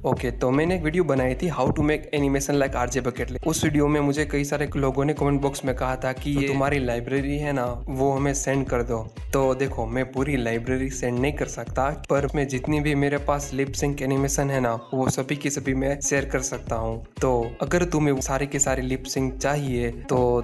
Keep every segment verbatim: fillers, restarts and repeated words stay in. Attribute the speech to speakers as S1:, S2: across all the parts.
S1: Okay okay, तो मैंने एक वीडियो बनाई थी how to make animation like RJ bucket list. उस वीडियो में मुझे कई सारे लोगों ने कमेंट बॉक्स में कहा था कि तो ये तुम्हारी लाइब्रेरी है ना वो हमें सेंड कर दो। तो देखो मैं पूरी लाइब्रेरी सेंड नहीं कर सकता, पर मैं जितनी भी मेरे पास लिप सिंक एनिमेशन है ना वो सभी की सभी मैं शेयर कर सकता हूँ। तो अगर तुम्हें सारी की सारी लिप सिंक चाहिए तो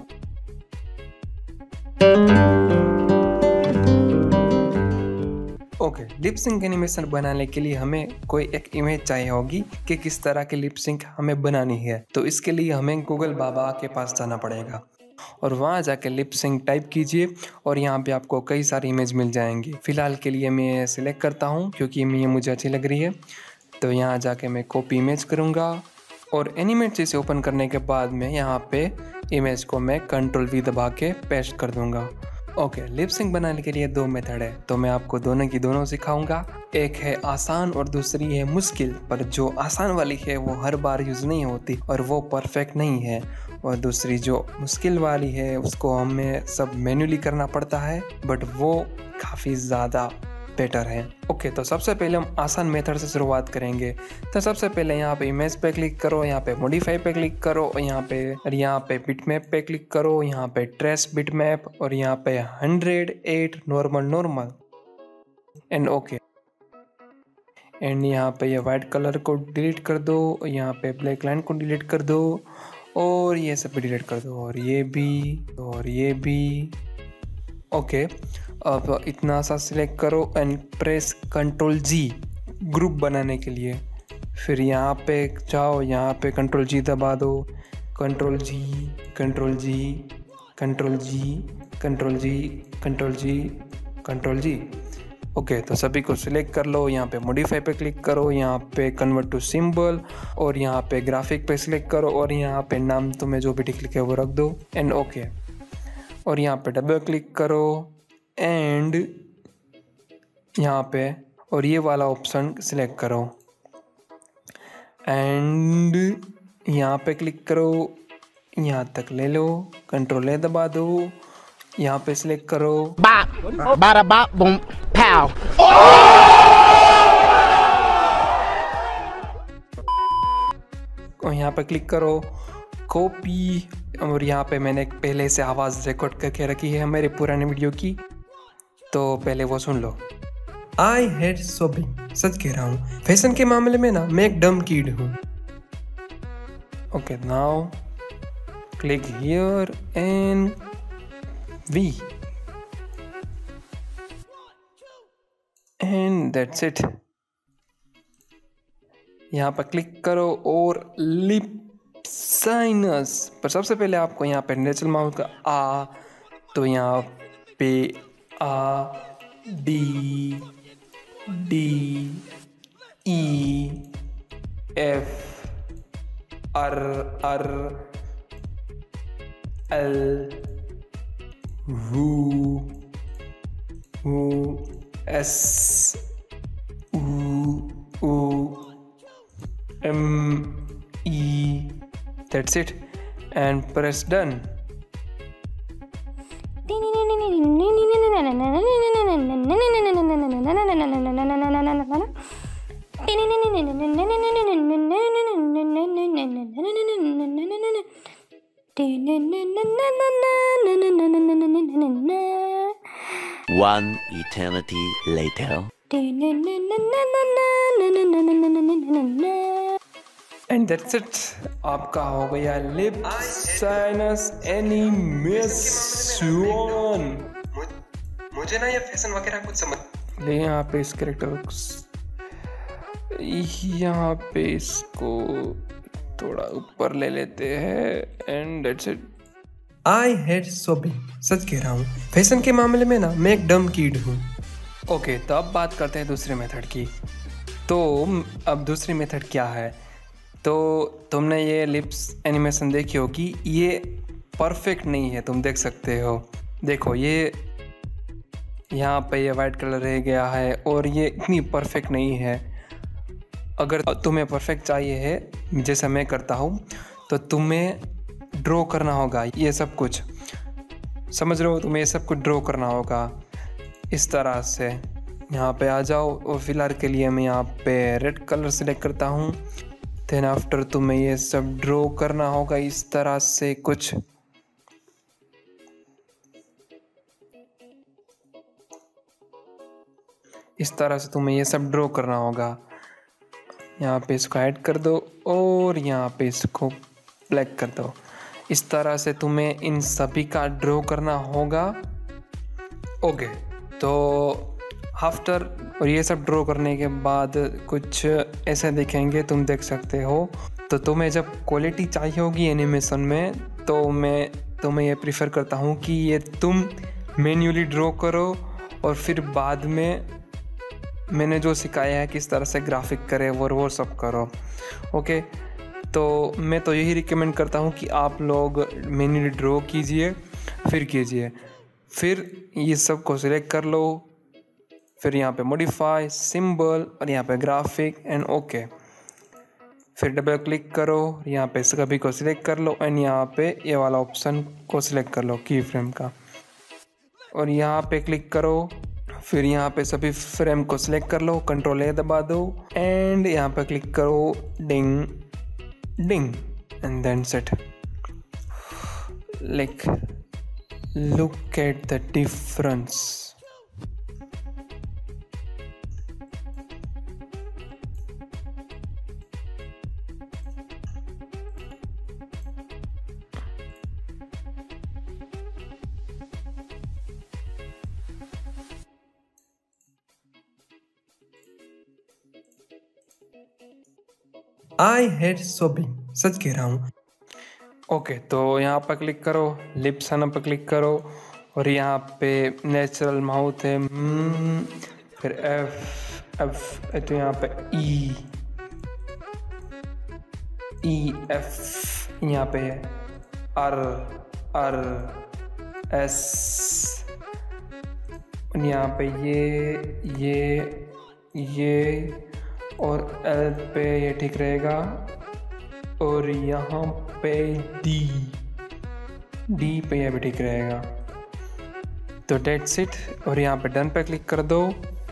S1: ओके लिप सिंक एनिमेशन बनाने के लिए हमें कोई एक इमेज चाहिए होगी कि किस तरह की लिप सिंक हमें बनानी है। तो इसके लिए हमें गूगल बाबा के पास जाना पड़ेगा और वहाँ जाके लिप सिंक टाइप कीजिए और यहाँ पे आपको कई सारी इमेज मिल जाएंगी। फिलहाल के लिए मैं सिलेक्ट करता हूँ क्योंकि ये मुझे अच्छी लग रही है। तो यहाँ जाके मैं कॉपी इमेज करूँगा और एनिमेट से ओपन करने के बाद में यहाँ पे इमेज को मैं कंट्रोल वी दबा के पेस्ट कर दूँगा। ओके okay, लिप सिंक बनाने के लिए दो मेथड है, तो मैं आपको दोनों की दोनों सिखाऊंगा। एक है आसान और दूसरी है मुश्किल, पर जो आसान वाली है वो हर बार यूज़ नहीं होती और वो परफेक्ट नहीं है, और दूसरी जो मुश्किल वाली है उसको हमें सब मैन्युअली करना पड़ता है, बट वो काफ़ी ज़्यादा बेटर है। ओके okay, तो सबसे पहले हम आसान मेथड से शुरुआत करेंगे। तो सबसे पहले यहाँ पे इमेज पे क्लिक करो, यहाँ पे मॉडिफाई पे क्लिक करो और यहाँ पे और यहाँ पे बिटमैप पे क्लिक करो, यहाँ पे ट्रेस बिटमैप और यहाँ पे hundred at normal normal and okay. And यहाँ पे ये वाइट कलर को डिलीट कर दो, यहाँ पे ब्लैक लाइन को डिलीट कर दो और ये सब भी डिलीट कर दो और ये भी और ये भी। ओके okay, अब इतना सा सिलेक्ट करो and press control G group बनाने के लिए। फिर यहाँ पे जाओ, यहाँ पे कंट्रोल जी दबा दो, control G control G control G control G control G control G. Okay तो सभी को सिलेक्ट कर लो, यहाँ पे मॉडिफाई पे क्लिक करो, यहाँ पे कन्वर्ट टू सिंबल और यहाँ पे ग्राफिक पे सिलेक्ट करो और यहाँ पे नाम तुम्हें जो भी टिक लिखे वो रख दो एंड ओके। और यहाँ पे डबल क्लिक करो एंड यहाँ पे और ये वाला ऑप्शन सिलेक्ट करो एंड यहाँ पे क्लिक करो, यहाँ तक ले लो, कंट्रोल ए दबा दो, यहाँ पे सिलेक्ट करो
S2: बारा बाप बूम पाव
S1: और यहाँ पे क्लिक करो कॉपी। और यहाँ पे मैंने पहले से आवाज़ रिकॉर्ड करके रखी है मेरे पुराने वीडियो की, तो पहले वो सुन लो। आई हेट शॉपिंग, सच कह रहा हूँ, फैशन के मामले में ना मैं एक डम कीड हूँ। Okay now click here and we and that's it. यहाँ पर क्लिक करो और लिप साइनस पर सबसे पहले आपको यहाँ पे नेचुरल माउथ का आ, तो यहाँ पे आ D D E F R R L वू वू एस ऊ ऊ M E. That's it and press done.
S3: One eternity later.
S1: And that's it, आपका हो गया लिप साइनस एनिमेशन। मुझे ना ये फैशन वगैरह कुछ समझ ले। यहाँ पे इस कैरेक्टर यहाँ पे इसको थोड़ा ऊपर ले लेते हैं and that's it. I hate shopping, सच कह रहा हूँ, फैशन के मामले में ना मैं एक डम कीड हूँ। ओके तो अब बात करते हैं दूसरे मेथड की। तो अब दूसरी मेथड क्या है, तो तुमने ये लिप्स एनिमेशन देखी होगी, ये परफेक्ट नहीं है, तुम देख सकते हो। देखो ये यहाँ पे ये वाइट कलर रह गया है और ये इतनी परफेक्ट नहीं है। अगर तुम्हें परफेक्ट चाहिए है जैसा मैं करता हूँ तो तुम्हें ड्रॉ करना होगा ये सब कुछ, समझ रहे हो, तुम्हें ये सब कुछ ड्रॉ करना होगा इस तरह से। यहाँ पे आ जाओ और फिलहाल के लिए मैं यहाँ पे रेड कलर सिलेक्ट करता हूँ। देन आफ्टर तुम्हें ये सब ड्रॉ करना होगा इस तरह से कुछ। इस तरह से तुम्हें ये सब ड्रॉ करना होगा। यहाँ पे इसको ऐड कर दो और यहाँ पे इसको ब्लैक कर दो। इस तरह से तुम्हें इन सभी का ड्रॉ करना होगा। ओके, तो आफ्टर और ये सब ड्रॉ करने के बाद कुछ ऐसे दिखेंगे, तुम देख सकते हो। तो तुम्हें जब क्वालिटी चाहिए होगी एनिमेशन में, तो मैं तुम्हें ये प्रीफर करता हूँ कि ये तुम मैन्युअली ड्रॉ करो और फिर बाद में मैंने जो सिखाया है किस तरह से ग्राफिक करे वो वो सब करो। ओके, तो मैं तो यही रिकमेंड करता हूँ कि आप लोग मैन्युअली ड्रॉ कीजिए फिर कीजिए। फिर ये सब को सिलेक्ट कर लो, फिर यहाँ पे मॉडिफाई सिंबल और यहाँ पे ग्राफिक एंड ओके। फिर डबल क्लिक करो, यहाँ पे सभी को सिलेक्ट कर लो एंड यहाँ पे ये वाला ऑप्शन को सिलेक्ट कर लो की फ्रेम का, और यहाँ पे क्लिक करो। फिर यहाँ पे सभी फ्रेम को सिलेक्ट कर लो, कंट्रोल ए दबा दो एंड यहाँ पे क्लिक करो ding ding and then set. Like look at the difference. I hate shopping, सच कह रहा हूँ। ओके, तो यहाँ पर क्लिक करो, लिप्स आना पर क्लिक करो और यहाँ पे नेचुरल माउथ है, hmm, फिर एफ एफ तो यहाँ पे ई ई एफ यहाँ पे है, आर आर एस यहाँ पे ये ये ये और एल पे ये ठीक रहेगा, और यहाँ पे डी डी पे ये भी ठीक रहेगा। तो डेट्स इट, और यहाँ पे डन पे क्लिक कर दो।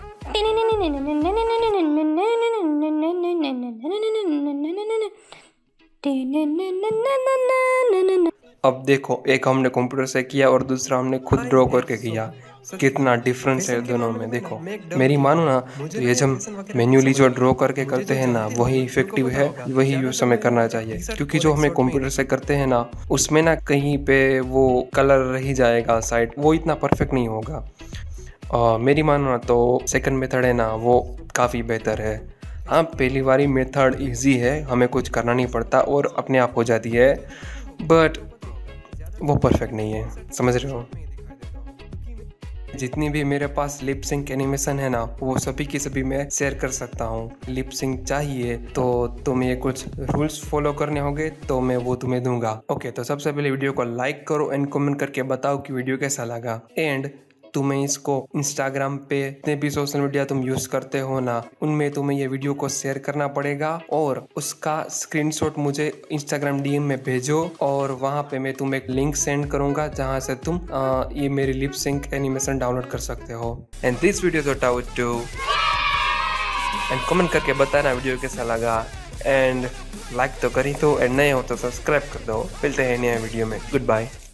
S1: अब देखो, एक हमने कंप्यूटर से किया और दूसरा हमने खुद ड्रॉ करके किया, कितना डिफरेंस है दोनों में। देखो मेरी मानो ना, तो ये जब मैन्युअली जो ड्रॉ करके करते हैं ना वही इफेक्टिव है, वही यूज हमें करना चाहिए। क्योंकि जो हमें कंप्यूटर से करते हैं ना उसमें ना कहीं पे वो कलर रह जाएगा साइड, वो इतना परफेक्ट नहीं होगा। आ, मेरी मानो ना तो सेकंड मेथड है ना वो काफ़ी बेहतर है। हाँ, पहली वाली मेथड इजी है, हमें कुछ करना नहीं पड़ता और अपने आप हो जाती है, बट वो परफेक्ट नहीं है, समझ रहे हो। जितनी भी मेरे पास लिप सिंक एनिमेशन है ना वो सभी की सभी मैं शेयर कर सकता हूँ। लिप सिंक चाहिए तो तुम्हें कुछ रूल्स फॉलो करने होंगे, तो मैं वो तुम्हें दूंगा। ओके, तो सबसे पहले वीडियो को लाइक करो एंड कमेंट करके बताओ कि वीडियो कैसा लगा। एंड तुम्हें इसको इंस्टाग्राम पे जितने भी सोशल मीडिया तुम यूज करते हो ना उनमें तुम्हें ये वीडियो को शेयर करना पड़ेगा और उसका स्क्रीनशॉट मुझे इंस्टाग्राम डीएम में भेजो, और वहां पे मैं तुम्हें एक लिंक सेंड करूंगा जहां से तुम आ, ये मेरी लिप सिंक एनिमेशन डाउनलोड कर सकते हो। And this video sort out to and comment करके बताना वीडियो कैसा लगा, एंड लाइक तो करी तो, एंड नए हो तो सब्सक्राइब कर दो। मिलते हैं नए वीडियो में, गुड बाय।